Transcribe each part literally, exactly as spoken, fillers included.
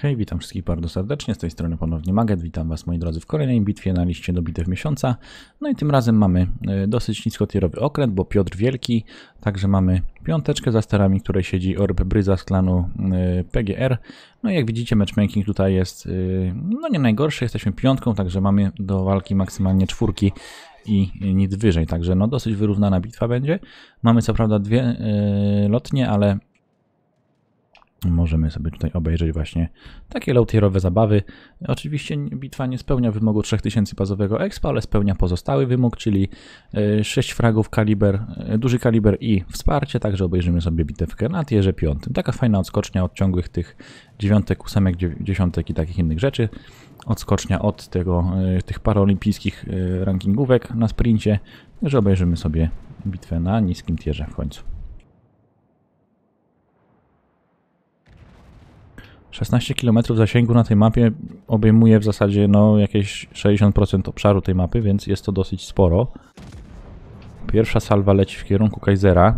Hej, witam wszystkich bardzo serdecznie, z tej strony ponownie Maget, witam Was moi drodzy w kolejnej bitwie na liście do bitew miesiąca. No i tym razem mamy dosyć niskotierowy okręt, bo Piotr Wielki, także mamy piąteczkę za sterami, której siedzi Orb Bryza z klanu P G R. No i jak widzicie, matchmaking tutaj jest no nie najgorszy, jesteśmy piątką, także mamy do walki maksymalnie czwórki i nic wyżej, także no dosyć wyrównana bitwa będzie. Mamy co prawda dwie yy, lotnie, ale możemy sobie tutaj obejrzeć właśnie takie low-tierowe zabawy. Oczywiście bitwa nie spełnia wymogu trzy tysiące bazowego expa, ale spełnia pozostały wymóg, czyli sześć fragów, kaliber, duży kaliber i wsparcie, także obejrzymy sobie bitewkę na tierze piątym. Taka fajna odskocznia od ciągłych tych dziewiątek, ósemek, dziesiątek i takich innych rzeczy. Odskocznia od tego, tych paraolimpijskich rankingówek na sprincie, także obejrzymy sobie bitwę na niskim tierze w końcu. szesnaście kilometrów zasięgu na tej mapie obejmuje w zasadzie no jakieś sześćdziesiąt procent obszaru tej mapy, więc jest to dosyć sporo. Pierwsza salwa leci w kierunku Kaisera.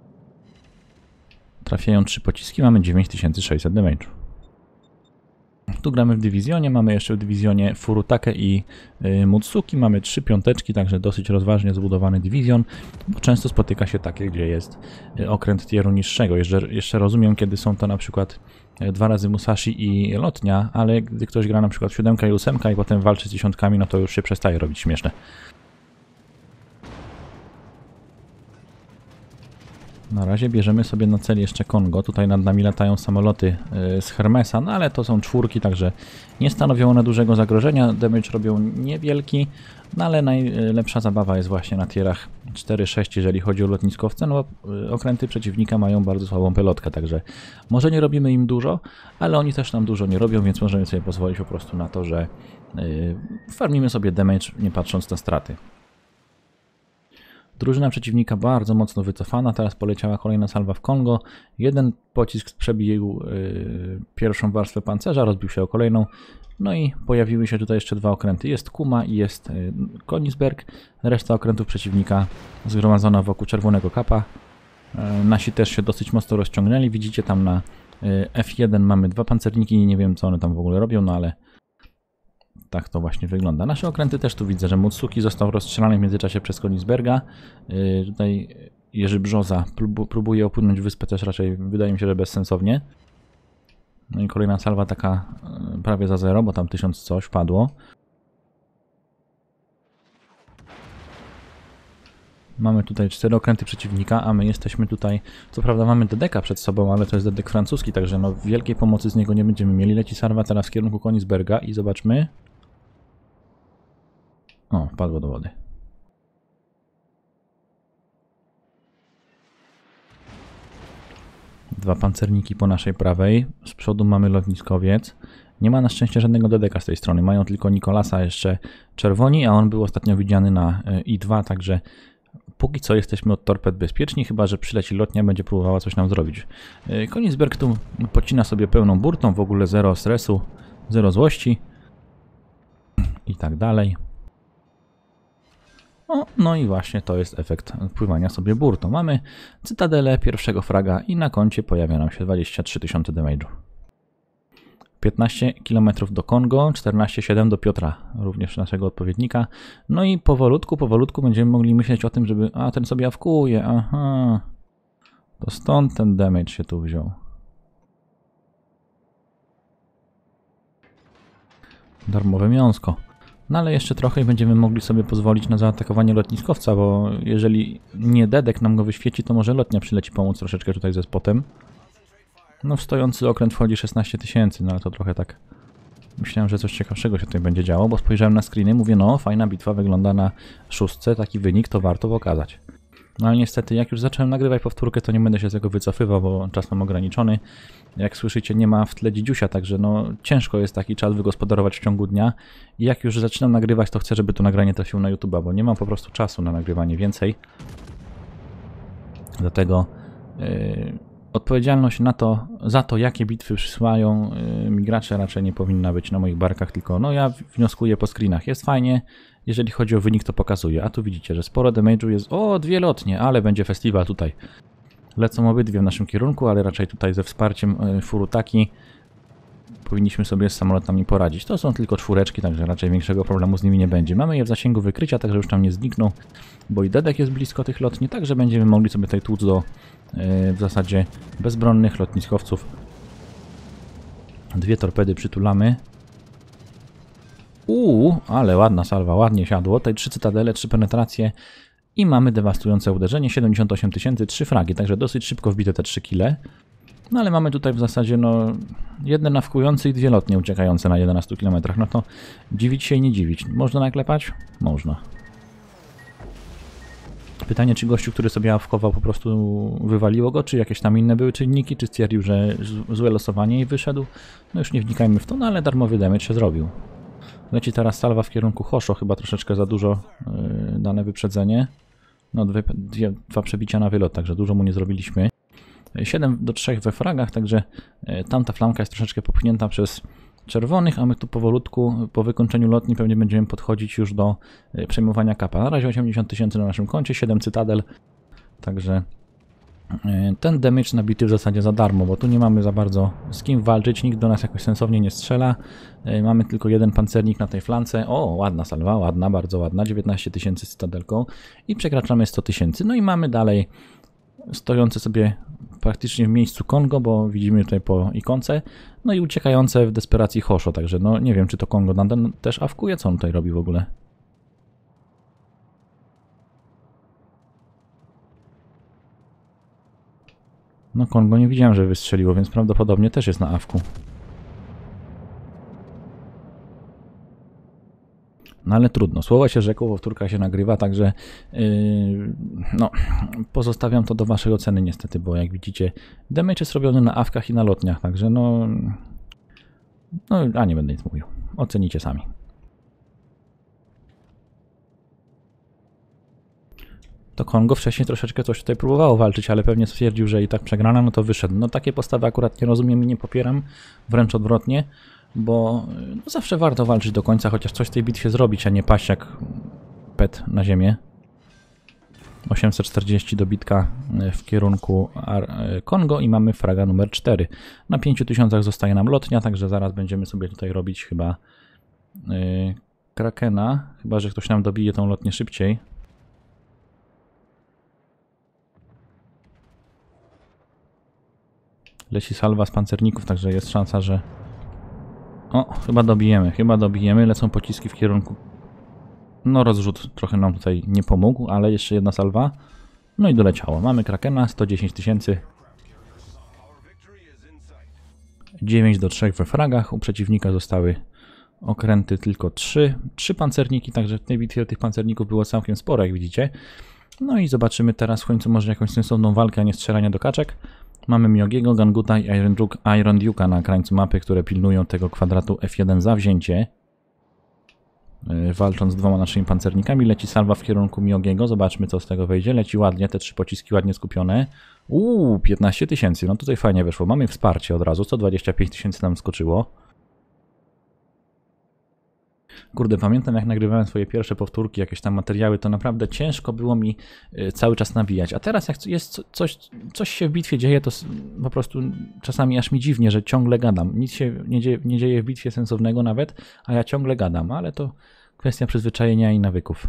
Trafiają trzy pociski, mamy dziewięć tysięcy sześćset damage'u. Tu gramy w dywizjonie, mamy jeszcze w dywizjonie Furutake i y, Mutsuki, mamy trzy piąteczki, także dosyć rozważnie zbudowany dywizjon, bo często spotyka się takie, gdzie jest y, okręt tieru niższego. Jeszcze, jeszcze rozumiem, kiedy są to na przykład y, dwa razy Musashi i lotnia, ale gdy ktoś gra na przykład w siódemka i ósemka i potem walczy z dziesiątkami, no to już się przestaje robić śmieszne. Na razie bierzemy sobie na cel jeszcze Kongo. Tutaj nad nami latają samoloty z Hermesa, no ale to są czwórki, także nie stanowią one dużego zagrożenia. Damage robią niewielki, no ale najlepsza zabawa jest właśnie na tierach cztery sześć, jeżeli chodzi o lotniskowce, no bo okręty przeciwnika mają bardzo słabą pelotkę, także może nie robimy im dużo, ale oni też nam dużo nie robią, więc możemy sobie pozwolić po prostu na to, że yy, farmimy sobie damage, nie patrząc na straty. Drużyna przeciwnika bardzo mocno wycofana, teraz poleciała kolejna salwa w Kongo. Jeden pocisk przebił yy, pierwszą warstwę pancerza, rozbił się o kolejną. No i pojawiły się tutaj jeszcze dwa okręty. Jest Kuma i jest yy, Königsberg. Reszta okrętów przeciwnika zgromadzona wokół czerwonego kapa. Yy, nasi też się dosyć mocno rozciągnęli. Widzicie tam na yy, F jeden mamy dwa pancerniki. Nie wiem co one tam w ogóle robią, no ale tak to właśnie wygląda. Nasze okręty też tu widzę, że Mutsuki został rozstrzelany w międzyczasie przez Königsberga. Yy, tutaj Jerzy Brzoza prób próbuje opłynąć wyspę, też raczej wydaje mi się, że bezsensownie. No i kolejna salwa taka yy, prawie za zero, bo tam tysiąc coś wpadło. Mamy tutaj cztery okręty przeciwnika, a my jesteśmy tutaj, co prawda mamy Dedeka przed sobą, ale to jest Dedek francuski, także no wielkiej pomocy z niego nie będziemy mieli. Leci salwa teraz w kierunku Königsberga i zobaczmy. O, wpadło do wody. Dwa pancerniki po naszej prawej. Z przodu mamy lotniskowiec. Nie ma na szczęście żadnego Dedeka z tej strony. Mają tylko Nikolasa jeszcze czerwoni, a on był ostatnio widziany na I dwa, także póki co jesteśmy od torped bezpieczni, chyba że przyleci lotnia, będzie próbowała coś nam zrobić. Königsberg tu pocina sobie pełną burtą, w ogóle zero stresu, zero złości i tak dalej. O, no i właśnie to jest efekt pływania sobie burtą. Mamy cytadelę pierwszego fraga i na koncie pojawia nam się dwadzieścia trzy tysiące damage'u. piętnaście kilometrów do Kongo, czternaście siedem do Piotra, również naszego odpowiednika. No i powolutku, powolutku będziemy mogli myśleć o tym, żeby... A, ten sobie awkuje, aha. To stąd ten damage się tu wziął. Darmowe miąsko. No ale jeszcze trochę i będziemy mogli sobie pozwolić na zaatakowanie lotniskowca, bo jeżeli nie Dedek nam go wyświeci, to może lotnia przyleci pomóc troszeczkę tutaj ze spotem. No w stojący okręt wchodzi szesnaście tysięcy, no ale to trochę tak... Myślałem, że coś ciekawszego się tutaj będzie działo, bo spojrzałem na screeny, mówię, no fajna bitwa, wygląda na szóstce, taki wynik to warto pokazać. No ale niestety, jak już zacząłem nagrywać powtórkę, to nie będę się z tego wycofywał, bo czas mam ograniczony. Jak słyszycie, nie ma w tle dzidziusia, także no ciężko jest taki czas wygospodarować w ciągu dnia. I jak już zaczynam nagrywać, to chcę, żeby to nagranie trafiło na YouTube'a, bo nie mam po prostu czasu na nagrywanie więcej. Dlatego... Yy... Odpowiedzialność na to, za to, jakie bitwy przysyłają yy, mi gracze, raczej nie powinna być na moich barkach, tylko no ja wnioskuję po screenach. Jest fajnie, jeżeli chodzi o wynik, to pokazuję. A tu widzicie, że sporo damage'u jest. O, dwie lotnie, ale będzie festiwal tutaj. Lecą obydwie w naszym kierunku, ale raczej tutaj ze wsparciem yy, Furutaki powinniśmy sobie z samolotami poradzić. To są tylko czwóreczki, także raczej większego problemu z nimi nie będzie. Mamy je w zasięgu wykrycia, także już tam nie znikną, bo i Dedek jest blisko tych lotni, także będziemy mogli sobie tutaj tłuc do yy, w zasadzie bezbronnych lotniskowców. Dwie torpedy przytulamy. Uuu, ale ładna salwa, ładnie siadło. Tutaj trzy cytadele, trzy penetracje i mamy dewastujące uderzenie, siedemdziesiąt osiem tysięcy, trzy fragi, także dosyć szybko wbite te trzy kile. No ale mamy tutaj w zasadzie no jedne nawkujące i dwie lotnie uciekające na jedenastu kilometrach. No to dziwić się i nie dziwić. Można naklepać? Można. Pytanie, czy gościu, który sobie awkował, po prostu wywaliło go, czy jakieś tam inne były czynniki, czy stwierdził, że złe losowanie i wyszedł. No już nie wnikajmy w to, no ale darmowy damage się zrobił. Leci teraz salwa w kierunku Hosho, chyba troszeczkę za dużo yy, dane wyprzedzenie. No dwie, dwie, dwa przebicia na wylot, także dużo mu nie zrobiliśmy. siedem do trzech we fragach, także yy, tamta flamka jest troszeczkę popchnięta przez czerwonych, a my tu powolutku po wykończeniu lotni pewnie będziemy podchodzić już do yy, przejmowania kapa. Na razie osiemdziesiąt tysięcy na naszym koncie, siedem cytadel, także yy, ten damage nabity w zasadzie za darmo, bo tu nie mamy za bardzo z kim walczyć, nikt do nas jakoś sensownie nie strzela. Yy, mamy tylko jeden pancernik na tej flance. O, ładna salwa, ładna, bardzo ładna, dziewiętnaście tysięcy z cytadelką i przekraczamy sto tysięcy. No i mamy dalej stojące sobie praktycznie w miejscu Kongo, bo widzimy tutaj po ikonce, no i uciekające w desperacji Hosho, także no nie wiem, czy to Kongo nadal też awkuje, co on tutaj robi w ogóle. No Kongo nie widziałem, że wystrzeliło, więc prawdopodobnie też jest na awku. No ale trudno, słowa się rzekło, powtórka się nagrywa, także yy, no, pozostawiam to do waszej oceny niestety, bo jak widzicie damage jest robiony na awkach i na lotniach, także no, no a nie będę nic mówił, ocenicie sami. To Kongo wcześniej troszeczkę coś tutaj próbowało walczyć, ale pewnie stwierdził, że i tak przegrana, no to wyszedł. No takie postawy akurat nie rozumiem i nie popieram, wręcz odwrotnie. Bo no, zawsze warto walczyć do końca, chociaż coś w tej bitwie zrobić, a nie paść jak pet na ziemię. osiemset czterdzieści dobitka w kierunku Kongo i mamy fraga numer cztery. Na pięciu tysiącach zostaje nam lotnia, także zaraz będziemy sobie tutaj robić chyba yy, Krakena, chyba że ktoś nam dobije tą lotnię szybciej. Leci salwa z pancerników, także jest szansa, że o, chyba dobijemy, chyba dobijemy, lecą pociski w kierunku... No rozrzut trochę nam tutaj nie pomógł, ale jeszcze jedna salwa. No i doleciało. Mamy Krakena, sto dziesięć tysięcy. dziewięć do trzech we fragach, u przeciwnika zostały okręty tylko trzy. trzy pancerniki, także w tej bitwie tych pancerników było całkiem sporo, jak widzicie. No i zobaczymy teraz w końcu może jakąś sensowną walkę, a nie strzelanie do kaczek. Mamy Miogiego, Ganguta i Iron, Duke, Iron Duke'a na krańcu mapy, które pilnują tego kwadratu F jeden za wzięcie. Yy, walcząc z dwoma naszymi pancernikami. Leci salwa w kierunku Miogiego. Zobaczmy, co z tego wyjdzie. Leci ładnie, te trzy pociski ładnie skupione. Uuu, piętnaście tysięcy. No tutaj fajnie wyszło. Mamy wsparcie od razu. sto dwadzieścia pięć tysięcy nam skoczyło. Kurde, pamiętam jak nagrywałem swoje pierwsze powtórki, jakieś tam materiały, to naprawdę ciężko było mi y, cały czas nawijać. A teraz jak jest coś, coś się w bitwie dzieje, to po prostu czasami aż mi dziwnie, że ciągle gadam. Nic się nie dzieje, nie dzieje w bitwie sensownego nawet, a ja ciągle gadam, ale to kwestia przyzwyczajenia i nawyków.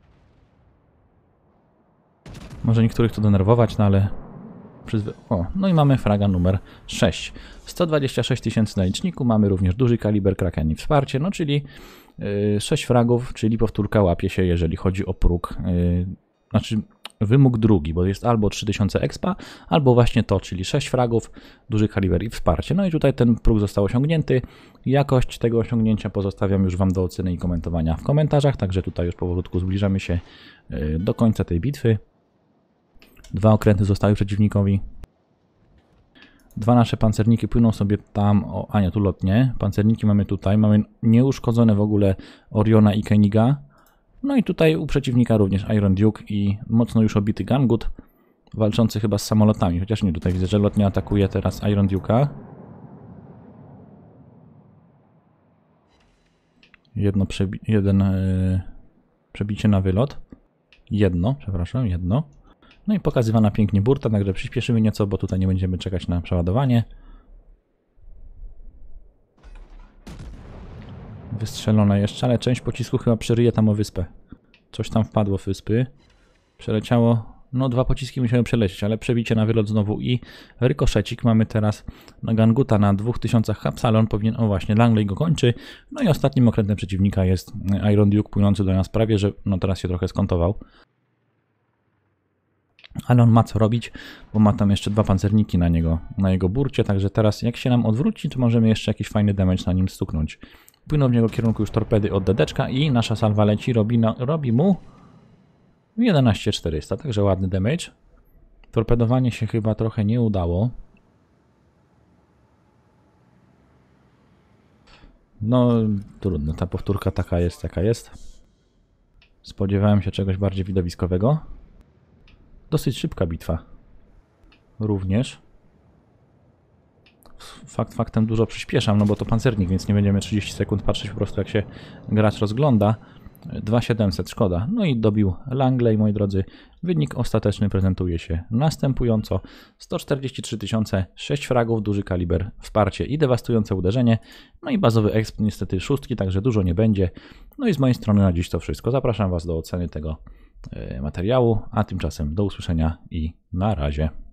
Może niektórych to denerwować, no ale... Przyzwy... O, no i mamy fraga numer sześć. sto dwadzieścia sześć tysięcy na liczniku, mamy również duży kaliber Kraken i wsparcie, no czyli yy, sześć fragów, czyli powtórka łapie się, jeżeli chodzi o próg, yy, znaczy wymóg drugi, bo jest albo trzy tysiące expa, albo właśnie to, czyli sześć fragów, duży kaliber i wsparcie. No i tutaj ten próg został osiągnięty. Jakość tego osiągnięcia pozostawiam już wam do oceny i komentowania w komentarzach, także tutaj już powolutku zbliżamy się yy, do końca tej bitwy. Dwa okręty zostały przeciwnikowi. Dwa nasze pancerniki płyną sobie tam, o, a nie, tu lotnie. Pancerniki mamy tutaj, mamy nieuszkodzone w ogóle Oriona i Koeniga. No i tutaj u przeciwnika również Iron Duke i mocno już obity Gangut, walczący chyba z samolotami, chociaż nie, tutaj widzę, że lotnia atakuje teraz Iron Duke'a. Jedno przebi jeden yy, przebicie na wylot. Jedno, przepraszam, jedno. No i pokazywana pięknie burta, także przyspieszymy nieco, bo tutaj nie będziemy czekać na przeładowanie. wystrzelone jeszcze, ale część pocisku chyba przeryje tam o wyspę. Coś tam wpadło w wyspy. Przeleciało, no dwa pociski musiały przelecieć, ale przebicie na wylot znowu i rykoszecik. Mamy teraz na Ganguta na dwóch tysiącach hapsa, ale on powinien, o właśnie, Langley go kończy. No i ostatnim okrętem przeciwnika jest Iron Duke płynący do nas prawie, że no teraz się trochę skontował. Ale on ma co robić, bo ma tam jeszcze dwa pancerniki na niego, na jego burcie, także teraz jak się nam odwróci, to możemy jeszcze jakiś fajny damage na nim stuknąć. Płyną w niego kierunku już torpedy od dedeczka i nasza salwa leci, robi, no, robi mu jedenaście czterysta, także ładny damage. Torpedowanie się chyba trochę nie udało. No trudno, ta powtórka taka jest, jaka jest. Spodziewałem się czegoś bardziej widowiskowego. Dosyć szybka bitwa. Również. Fakt faktem dużo przyspieszam, no bo to pancernik, więc nie będziemy trzydzieści sekund patrzeć po prostu jak się gracz rozgląda. dwa tysiące siedemset, szkoda. No i dobił Langley, moi drodzy. Wynik ostateczny prezentuje się następująco. sto czterdzieści trzy tysiące, sześć fragów, duży kaliber, wsparcie i dewastujące uderzenie. No i bazowy exp, niestety szóstki, także dużo nie będzie. No i z mojej strony na dziś to wszystko. Zapraszam Was do oceny tego materiału, a tymczasem do usłyszenia i na razie.